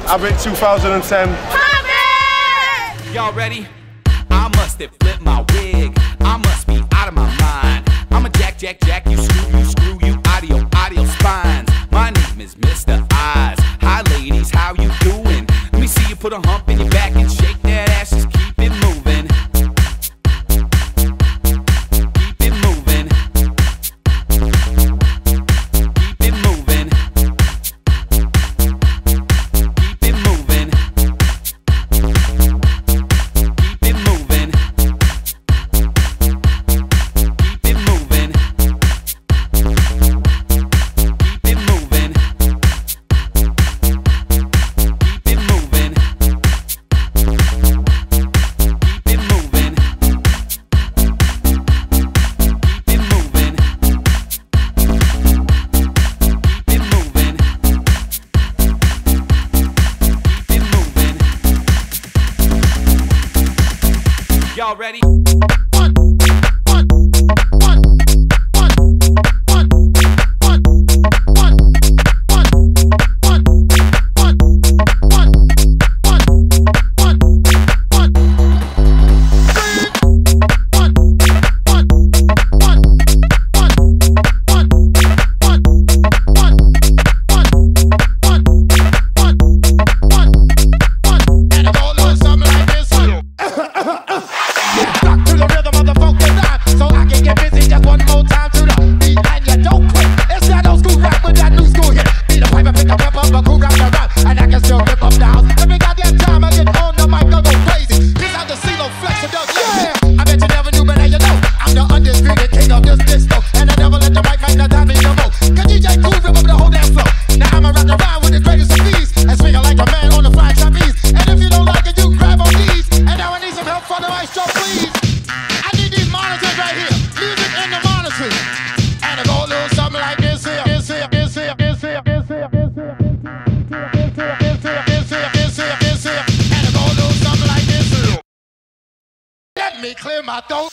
Abbott 2010. Y'all ready? I must have flipped my wig. I must be out of my mind. I'm a jack, you screw, you audio spines. My name is Mr. Eyes. Hi ladies, how you doing? Let me see you put a hump in your back and shake that ass, just keep it moving. Keep it moving. Keep it moving. Keep it moving. Keep it moving. Keep it moving. Keep it moving. Keep it moving. Keep it moving. Keep it moving. Keep it moving. Keep it moving. Y'all ready? Let me clear my throat.